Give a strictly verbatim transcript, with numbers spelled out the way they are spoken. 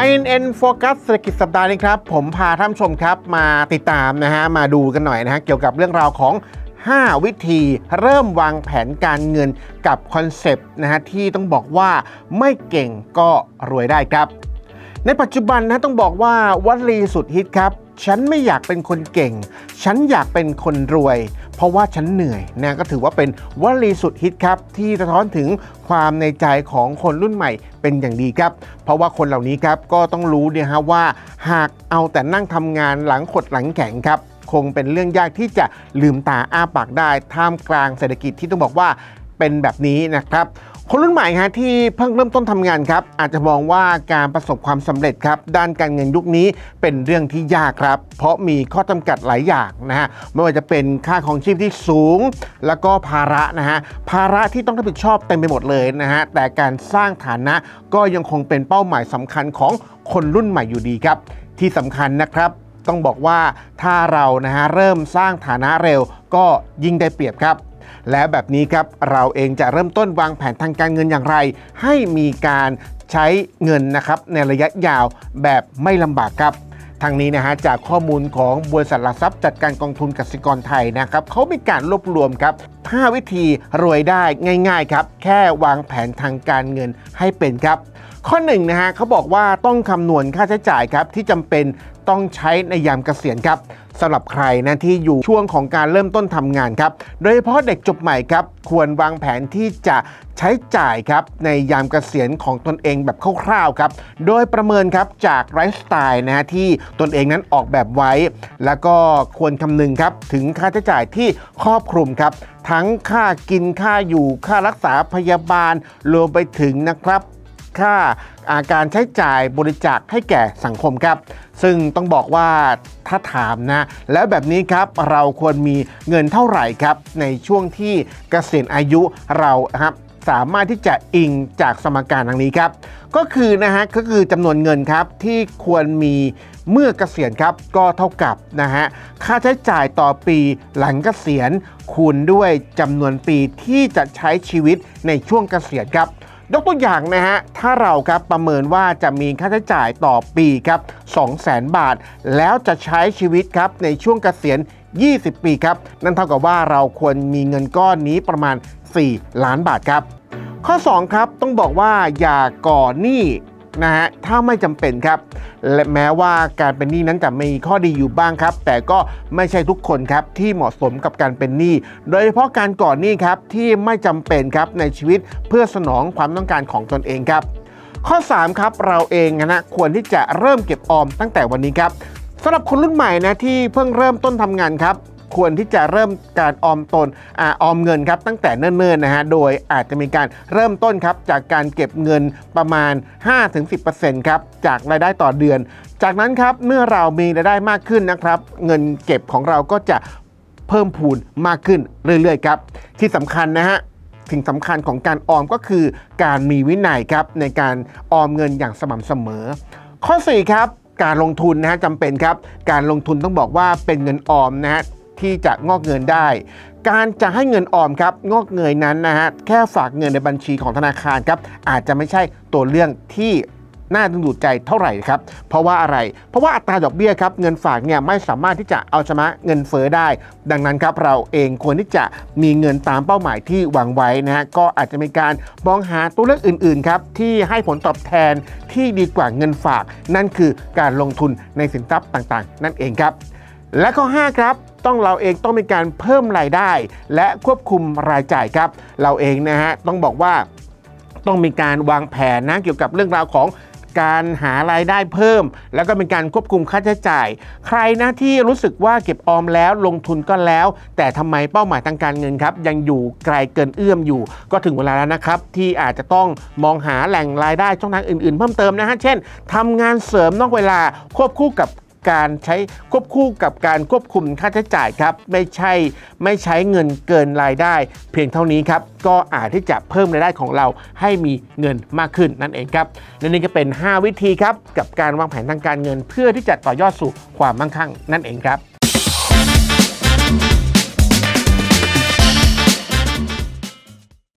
ไอ เอ็น เอ็น Focus เศรษฐกิจสัปดาห์นี้ครับผมพาท่านผู้ชมครับมาติดตามนะฮะมาดูกันหน่อยนะฮะเกี่ยวกับเรื่องราวของห้าวิธีเริ่มวางแผนการเงินกับคอนเซปต์นะฮะที่ต้องบอกว่าไม่เก่งก็รวยได้ครับในปัจจุบันนะต้องบอกว่าวลีสุดฮิตครับฉันไม่อยากเป็นคนเก่งฉันอยากเป็นคนรวยเพราะว่าฉันเหนื่อยนะก็ถือว่าเป็นวลีสุดฮิตครับที่สะท้อนถึงความในใจของคนรุ่นใหม่เป็นอย่างดีครับเพราะว่าคนเหล่านี้ครับก็ต้องรู้เนี่ยฮะว่าหากเอาแต่นั่งทำงานหลังขดหลังแข็งครับคงเป็นเรื่องยากที่จะลืมตาอ้าปากได้ท่ามกลางเศรษฐกิจที่ต้องบอกว่าเป็นแบบนี้นะครับคนรุ่นใหม่ฮะที่เพิ่งเริ่มต้นทำงานครับอาจจะมองว่าการประสบความสำเร็จครับด้านการเงินยุคนี้เป็นเรื่องที่ยากครับเพราะมีข้อจำกัดหลายอย่างนะฮะไม่ว่าจะเป็นค่าของชีพที่สูงแล้วก็ภาระนะฮะภาระที่ต้องรับผิดชอบเต็มไปหมดเลยนะฮะแต่การสร้างฐานะก็ยังคงเป็นเป้าหมายสำคัญของคนรุ่นใหม่อยู่ดีครับที่สำคัญนะครับต้องบอกว่าถ้าเรานะฮะเริ่มสร้างฐานะเร็วก็ยิ่งได้เปรียบครับและแบบนี้ครับเราเองจะเริ่มต้นวางแผนทางการเงินอย่างไรให้มีการใช้เงินนะครับในระยะยาวแบบไม่ลำบากครับทางนี้นะฮะจากข้อมูลของบริษัทหลักทรัพย์จัดการกองทุนกสิกรไทยนะครับเขามีการรวบรวมครับห้าวิธีรวยได้ง่ายๆครับแค่วางแผนทางการเงินให้เป็นครับข้อหนึ่งนะฮะเขาบอกว่าต้องคำนวณค่าใช้จ่ายครับที่จำเป็นต้องใช้ในยามเกษียณครับสำหรับใครนะที่อยู่ช่วงของการเริ่มต้นทำงานครับโดยเฉพาะเด็กจบใหม่ครับควรวางแผนที่จะใช้จ่ายครับในยามเกษียณของตนเองแบบคร่าวๆครับโดยประเมินครับจากไลฟ์สไตล์นะฮะที่ตนเองนั้นออกแบบไว้แล้วก็ควรคำนึงครับถึงค่าใช้จ่ายที่ครอบคลุมครับทั้งค่ากินค่าอยู่ค่ารักษาพยาบาลรวมไปถึงนะครับค่าอาการใช้จ่ายบริจาคให้แก่สังคมครับซึ่งต้องบอกว่าถ้าถามนะแล้วแบบนี้ครับเราควรมีเงินเท่าไหร่ครับในช่วงที่เกษียณอายุเราครับสามารถที่จะอิงจากสมการดังนี้ครับก็คือนะฮะก็คือจำนวนเงินครับที่ควรมีเมื่อเกษียณครับก็เท่ากับนะฮะค่าใช้จ่ายต่อปีหลังเกษียณคูณด้วยจำนวนปีที่จะใช้ชีวิตในช่วงเกษียณครับยกตัวอย่างนะฮะถ้าเราครับประเมินว่าจะมีค่าใช้จ่ายต่อปีครับ สองแสน บาทแล้วจะใช้ชีวิตครับในช่วงเกษียณยี่สิบปีครับนั่นเท่ากับว่าเราควรมีเงินก้อนนี้ประมาณสี่ล้านบาทครับข้อสองครับต้องบอกว่าอย่าก่อหนี้นะฮะถ้าไม่จำเป็นครับและแม้ว่าการเป็นหนี้นั้นจะมีข้อดีอยู่บ้างครับแต่ก็ไม่ใช่ทุกคนครับที่เหมาะสมกับการเป็นหนี้โดยเฉพาะการก่อหนี้ครับที่ไม่จำเป็นครับในชีวิตเพื่อสนองความต้องการของตนเองครับข้อสามครับเราเองนะควรที่จะเริ่มเก็บออมตั้งแต่วันนี้ครับสำหรับคนรุ่นใหม่นะที่เพิ่งเริ่มต้นทำงานครับควรที่จะเริ่มการออมตนอออมเงินครับตั้งแต่เนิ่นๆนะฮะโดยอาจจะมีการเริ่มต้นครับจากการเก็บเงินประมาณ ห้าถึงสิบเปอร์เซ็นต์ ครับจากรายได้ต่อเดือนจากนั้นครับเมื่อเรามีรายได้มากขึ้นนะครับเงินเก็บของเราก็จะเพิ่มพูนมากขึ้นเรื่อยๆครับที่สำคัญนะฮะสิ่งสำคัญของการออมก็คือการมีวินัยครับในการออมเงินอย่างสม่ำเสมอข้อสี่ครับการลงทุนนะฮะจำเป็นครับการลงทุนต้องบอกว่าเป็นเงินออมนะฮะที่จะงอกเงินได้การจะให้เงินออมครับงอกเงยนั้นนะฮะแค่ฝากเงินในบัญชีของธนาคารครับอาจจะไม่ใช่ตัวเรื่องที่น่าดึงดูดใจเท่าไหร่ครับเพราะว่าอะไรเพราะว่าอัตราดอกเบี้ยครับเงินฝากเนี่ยไม่สามารถที่จะเอาชนะเงินเฟ้อได้ดังนั้นครับเราเองควรที่จะมีเงินตามเป้าหมายที่วางไว้นะฮะก็อาจจะมีการมองหาตัวเลือกอื่นๆครับที่ให้ผลตอบแทนที่ดีกว่าเงินฝากนั่นคือการลงทุนในสินทรัพย์ต่างๆนั่นเองครับและข้อห้าครับต้องเราเองต้องมีการเพิ่มรายได้และควบคุมรายจ่ายครับเราเองนะฮะต้องบอกว่าต้องมีการวางแผนนะเกี่ยวกับเรื่องราวของการหารายได้เพิ่มแล้วก็เป็นการควบคุมค่าใช้จ่ายใครนะที่รู้สึกว่าเก็บออมแล้วลงทุนก็แล้วแต่ทำไมเป้าหมายทางการเงินครับยังอยู่ไกลเกินเอื้อมอยู่ก็ถึงเวลาแล้วนะครับที่อาจจะต้องมองหาแหล่งรายได้ช่องทางอื่นๆเพิ่มเติมนะฮะเช่นทำงานเสริมนอกเวลาควบคู่กับการใช้ควบคู่กับการควบคุมค่าใช้จ่ายครับไม่ใช่ไม่ใช้เงินเกินรายได้เพียงเท่านี้ครับก็อาจที่จะเพิ่มรายได้ของเราให้มีเงินมากขึ้นนั่นเองครับและนี่ก็เป็นห้าวิธีครับกับการวางแผนทางการเงินเพื่อที่จะต่อยอดสู่ความมั่งคั่งนั่นเองครับ